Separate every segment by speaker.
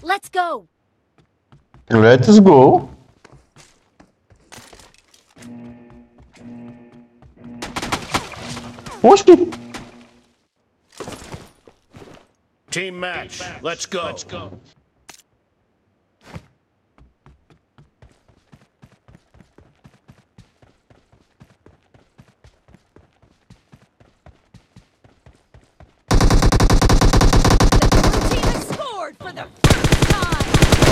Speaker 1: Let's go.
Speaker 2: Let's go. Oxi.
Speaker 3: Team match. Let's go. Let's go.
Speaker 1: For the first time!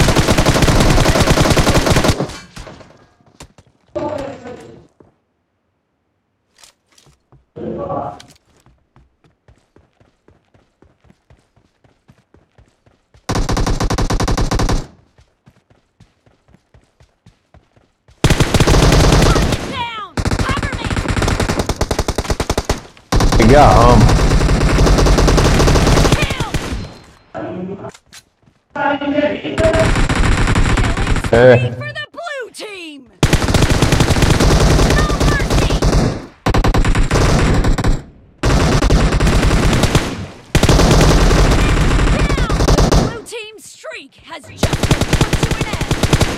Speaker 1: Down! Cover me!
Speaker 2: Peguei a arma. É.
Speaker 1: For the blue team! No mercy! Down! The blue team's streak has just been put to an end!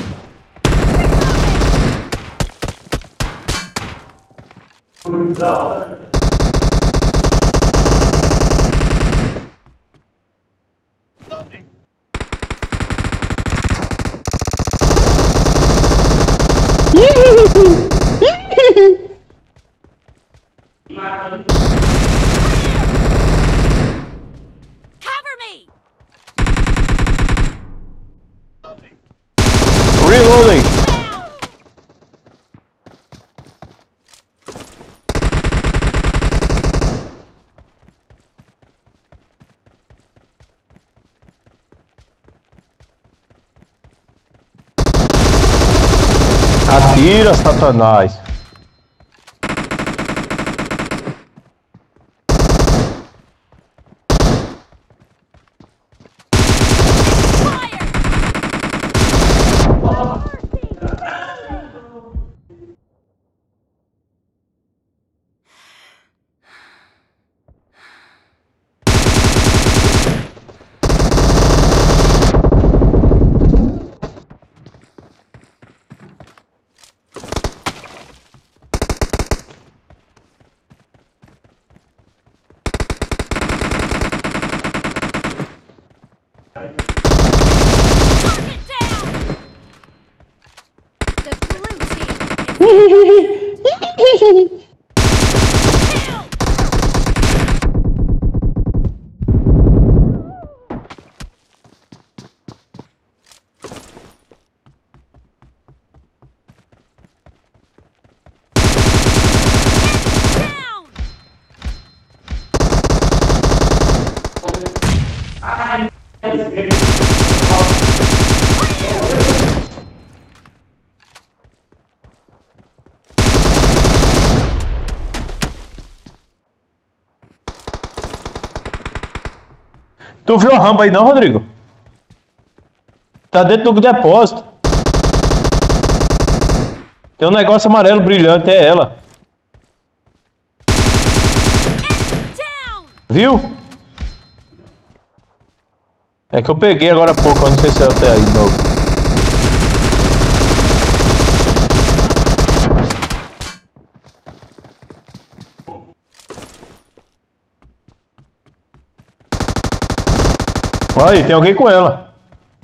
Speaker 1: Reloading! Cover me!
Speaker 2: Reloading. Atira, Satanás. Tu viu a rampa aí não, Rodrigo? Tá dentro do depósito. Tem um negócio amarelo brilhante, é ela. Viu? É que eu peguei agora há pouco, eu não sei se ela tá aí de novo. Aí, tem alguém com ela.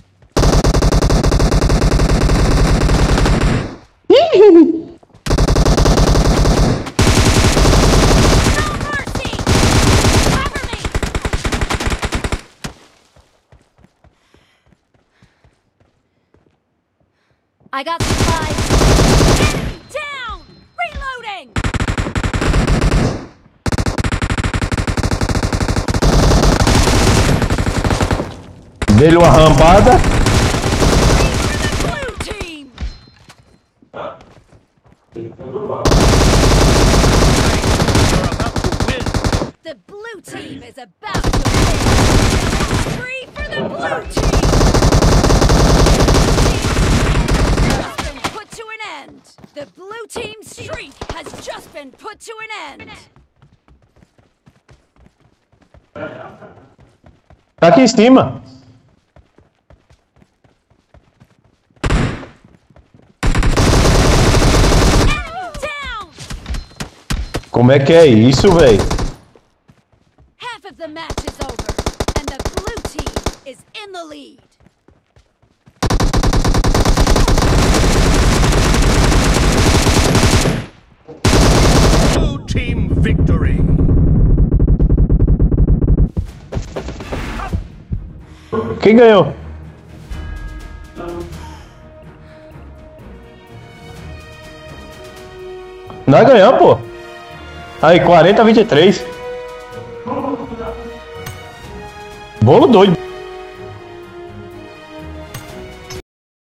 Speaker 1: I got supplies. Enemy down! Reloading!
Speaker 2: Dei-lhe uma rampada.
Speaker 1: Blue team! The blue team is about to win! Three for the blue team! The blue team's streak has just been put to an end.
Speaker 2: Tá aqui em cima. Como é que é isso, velho?
Speaker 1: Half of the match is over, and the blue team is in the lead.
Speaker 3: Blue team victory.
Speaker 2: Quem ganhou? Nós ganhamos, pô. Aí, 40-23. Bolo doido.